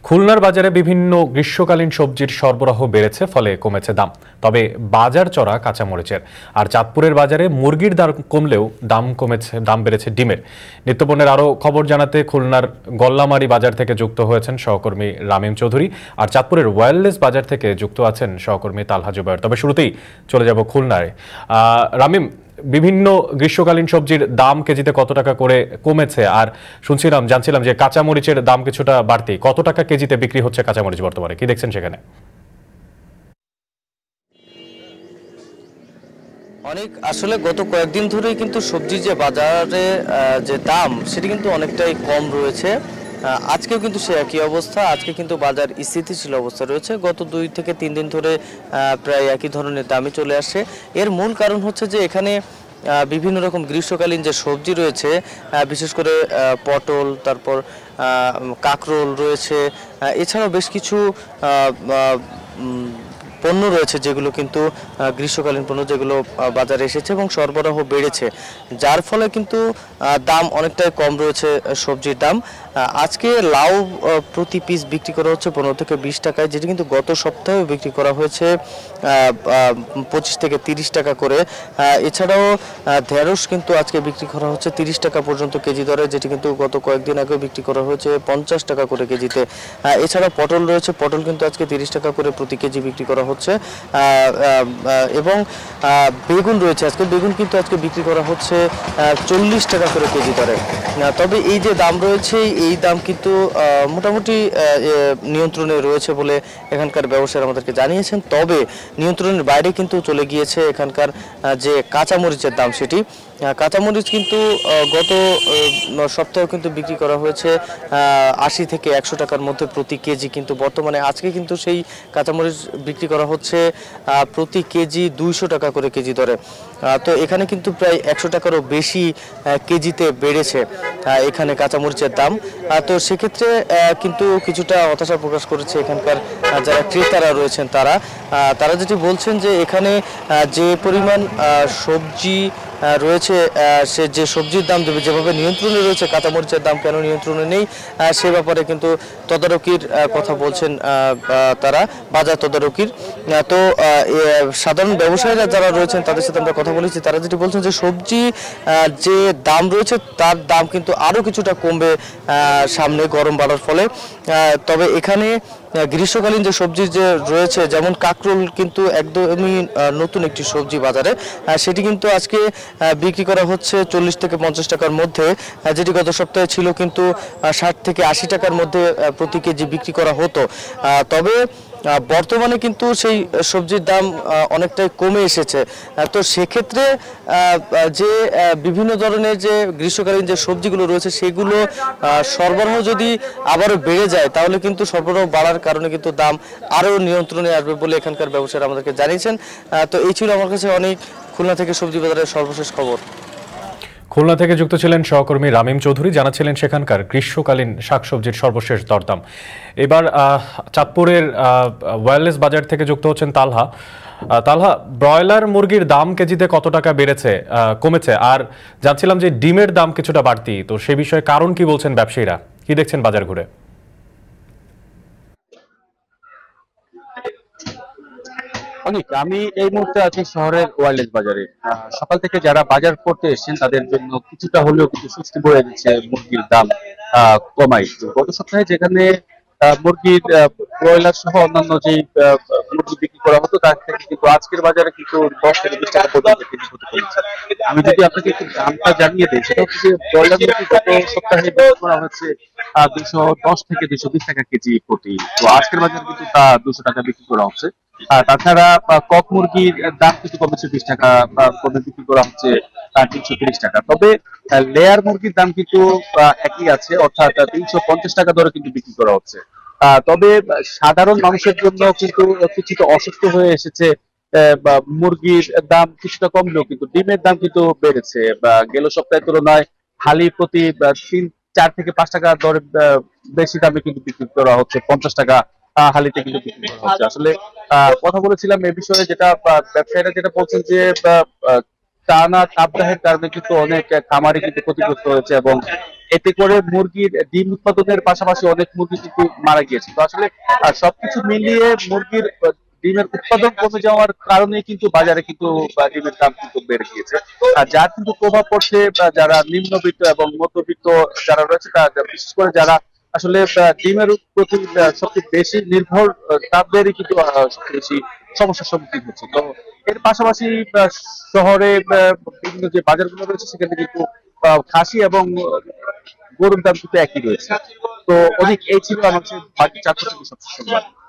খুলনার বাজারে বিভিন্ন গ্রীষ্মকালীন সবজির সরবরাহ বেড়েছে, ফলে কমেছে দাম। তবে বাজার চড়া কাঁচামরিচের। আর চাঁদপুরের বাজারে মুরগির দাম কমলেও দাম বেড়েছে ডিমের। নিত্যপণ্যের আরও খবর জানাতে খুলনার গল্লামারী বাজার থেকে যুক্ত হয়েছেন সহকর্মী রামিম চৌধুরী, আর চাঁদপুরের ওয়্যারলেস বাজার থেকে যুক্ত আছেন সহকর্মী তালহা জুবায়ের। তবে শুরুতেই চলে যাব খুলনায়। রামিম, বিভিন্ন গ্রীষ্মকালীন সবজির দাম কেজিতে কত টাকা করে কমেছে? আর জানছিলাম যে কাঁচামরিচের দাম কিছুটা বাড়তি। কত টাকা কেজিতে বিক্রি হচ্ছে কাঁচামরিচ বর্তমানে, কি দেখছেন সেখানে? অনেক আসলে গত কয়েকদিন ধরেই কিন্তু সবজির যে বাজারে যে দাম সেটি কিন্তু অনেকটাই কম রয়েছে। আজকেও কিন্তু সে একই অবস্থা। আজকে কিন্তু বাজার স্থিতিশীল অবস্থা রয়েছে। গত 2 থেকে 3 দিন ধরে প্রায় একই ধরনের দামই চলে আসছে। এর মূল কারণ হচ্ছে যে এখানে বিভিন্ন রকম গ্রীষ্মকালীন যে সবজি রয়েছে, বিশেষ করে পটল, তারপর কাঁকরোল রয়েছে, এছাড়াও বেশ কিছু পণ্য রয়েছে যেগুলো কিন্তু গ্রীষ্মকালীন পণ্য, যেগুলো বাজারে এসেছে এবং সরবরাহ বেড়েছে, যার ফলে কিন্তু দাম অনেকটাই কম রয়েছে সবজির দাম। আজকে লাউ প্রতি পিস বিক্রি করা হচ্ছে 15 থেকে 20 টাকায়, যেটি কিন্তু গত সপ্তাহেও বিক্রি করা হয়েছে 25 থেকে 30 টাকা করে। এছাড়াও ঢেঁড়স কিন্তু আজকে বিক্রি করা হচ্ছে 30 টাকা পর্যন্ত কেজি দরে, যেটি কিন্তু গত কয়েকদিন আগে বিক্রি করা হয়েছে 50 টাকা করে কেজিতে। এছাড়াও পটল রয়েছে, পটল কিন্তু আজকে 30 টাকা করে প্রতি কেজি বিক্রি করা হচ্ছে। এবং বেগুন রয়েছে, আজকে বেগুন কিন্তু আজকে বিক্রি করা হচ্ছে 40 টাকা করে কেজি দরে। তবে এই যে দাম রয়েছে, এই দাম কিন্তু মোটামুটি নিয়ন্ত্রণে রয়েছে বলে এখানকার ব্যবসায়ীরা আমাদেরকে জানিয়েছেন। তবে নিয়ন্ত্রণের বাইরে কিন্তু চলে গিয়েছে এখানকার যে কাঁচামরিচের দাম, সেটি কাঁচামরিচ কিন্তু গত সপ্তাহে কিন্তু বিক্রি করা হয়েছে 80 থেকে 100 টাকার মধ্যে প্রতি কেজি, কিন্তু বর্তমানে আজকে কিন্তু সেই কাঁচামরিচ বিক্রি করা হচ্ছে প্রতি কেজি 200 টাকা করে কেজি দরে। তো এখানে কিন্তু প্রায় 100 টাকারও বেশি কেজিতে বেড়েছে এখানে কাঁচামরিচের দাম। তো সেক্ষেত্রে কিন্তু কিছুটা হতাশা প্রকাশ করেছে এখানকার যারা ক্রেতারা রয়েছেন তারা যেটি বলছেন যে এখানে যে পরিমাণ সবজি রয়েছে, সে যে সবজির দাম দেবে যেভাবে নিয়ন্ত্রণে রয়েছে, কাঁচামরিচের দাম কেন নিয়ন্ত্রণে নেই সে ব্যাপারে কিন্তু তদারকির কথা বলছেন তারা, বাজার তদারকির। তো সাধারণ ব্যবসায়ীরা যারা রয়েছেন তাদের সাথে আমরা কথা বলেছি, তারা যেটি বলছেন যে সবজি যে দাম রয়েছে তার দাম কিন্তু আরও কিছুটা কমবে সামনে গরম বাড়ার ফলে। তবে এখানে গ্রীষ্মকালীন যে সবজি যে রয়েছে, যেমন কাঁকরোল কিন্তু একদমই নতুন একটি সবজি বাজারে, সেটি কিন্তু আজকে বিক্রি করা হচ্ছে 40 থেকে 50 টাকার মধ্যে, যেটি গত সপ্তাহে ছিল কিন্তু 60 থেকে 80 টাকার মধ্যে প্রতি কেজি বিক্রি করা হতো। তবে বর্তমানে কিন্তু সেই সবজির দাম অনেকটাই কমে এসেছে। তো সেক্ষেত্রে যে বিভিন্ন ধরনের যে গ্রীষ্মকালীন যে সবজিগুলো রয়েছে সেগুলো সরবরাহ যদি আবারও বেড়ে যায়, তাহলে কিন্তু সরবরাহ বাড়ার কারণে কিন্তু দাম আরও নিয়ন্ত্রণে আসবে বলে এখানকার ব্যবসায়ীরা আমাদেরকে জানিয়েছেন। তো এই ছিল আমার কাছে অনেক খুলনা থেকে সবজি বাজারের সর্বশেষ খবর। খুলনা থেকে যুক্ত ছিলেন সহকর্মী রামিম চৌধুরী, জানাচ্ছিলেন সেখানকার গ্রীষ্মকালীন শাকসবজির সর্বশেষ দরদাম। এবার চাঁদপুরের ওয়্যারলেস বাজার থেকে যুক্ত হচ্ছেন তালহা। তালহা, ব্রয়লার মুরগির দাম কেজিতে কত টাকা কমেছে? আর জানছিলাম যে ডিমের দাম কিছুটা বাড়তি, তো সে বিষয়ে কারণ কি বলছেন ব্যবসায়ীরা, কি দেখছেন বাজার ঘুরে? আমি এই মুহূর্তে আছি শহরের ওয়্যারলেস বাজারে। সকাল থেকে যারা বাজার করতে এসেছেন তাদের জন্য কিছুটা হলেও কিন্তু স্বস্তি বয়ে দিচ্ছে মুরগির দাম কমাই। গত সপ্তাহে যেখানে মুরগির ব্রয়লার সহ অন্যান্য যে মুরগি বিক্রি করা হতো তার থেকে কিন্তু আজকের বাজারে কিন্তু 10 থেকে 20 টাকা পর্যন্ত কেজি হতে চলেছে। আমি যদি আপনাকে একটু দামটা জানিয়ে দিই, সেটা হচ্ছে যে ব্রয়লার মুরগি গত সপ্তাহে বিক্রি করা হচ্ছে 210 থেকে 220 টাকা কেজি প্রতি। তো আজকের বাজারে কিন্তু তা 200 টাকা বিক্রি করা হচ্ছে। তাছাড়া কক মুরগির দাম কিন্তু কমেছে 20 টাকা, কমে বিক্রি করা হচ্ছে 330 টাকা। তবে লেয়ার মুরগির দাম কিন্তু একই আছে, অর্থাৎ 350 টাকা দরে কিন্তু বিক্রি করা হচ্ছে। তবে সাধারণ মানুষের জন্য কিন্তু কিছুটা অসুস্থ হয়ে এসেছে। মুরগির দাম কিছুটা কমলেও কিন্তু ডিমের দাম কিন্তু বেড়েছে। গেল সপ্তাহের তুলনায় হালি প্রতি 4 থেকে 5 টাকা দরে বেশি দামে কিন্তু বিক্রি করা হচ্ছে, 50 টাকা হালিতে কিন্তু বিক্রি করা হচ্ছে। আসলে কথা বলেছিলাম এ বিষয়ে, যেটা ব্যবসায়ীরা যেটা বলছেন যে টানা তাপদাহের কারণে কিন্তু অনেক খামারি কিন্তু ক্ষতিগ্রস্ত হয়েছে এবং এতে করে মুরগির ডিম উৎপাদনের পাশাপাশি অনেক মুরগি কিন্তু মারা গিয়েছে। তো আসলে সবকিছু মিলিয়ে মুরগির ডিমের উৎপাদন কমে যাওয়ার কারণে কিন্তু বাজারে কিন্তু ডিমের দাম কিন্তু বেড়ে গিয়েছে। আর যার কিন্তু প্রভাব পড়ছে যারা নিম্নবিত্ত এবং মধ্যবিত্ত যারা রয়েছে, বিশেষ করে যারা আসলে ডিমের প্রতি সবচেয়ে বেশি নির্ভর, তাদেরই কিন্তু সবচেয়ে বেশি সমস্যার সম্মুখীন হচ্ছে। তো এর পাশাপাশি শহরে বিভিন্ন যে বাজারগুলো রয়েছে সেখানে কিন্তু খাসি এবং গরুর দাম কিন্তু একই রয়েছে। তো অনেক এই ছিল আমার বাকি চারটা থেকে সবচেয়ে সংবাদ।